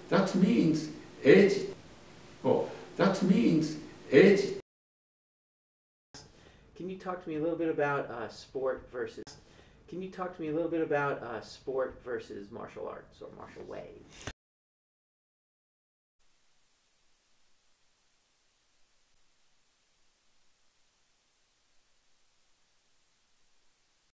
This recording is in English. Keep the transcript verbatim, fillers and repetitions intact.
that means age. Oh, that means age. Can you talk to me a little bit about uh, sport versus? Can you talk to me a little bit about uh, sport versus martial arts or martial way?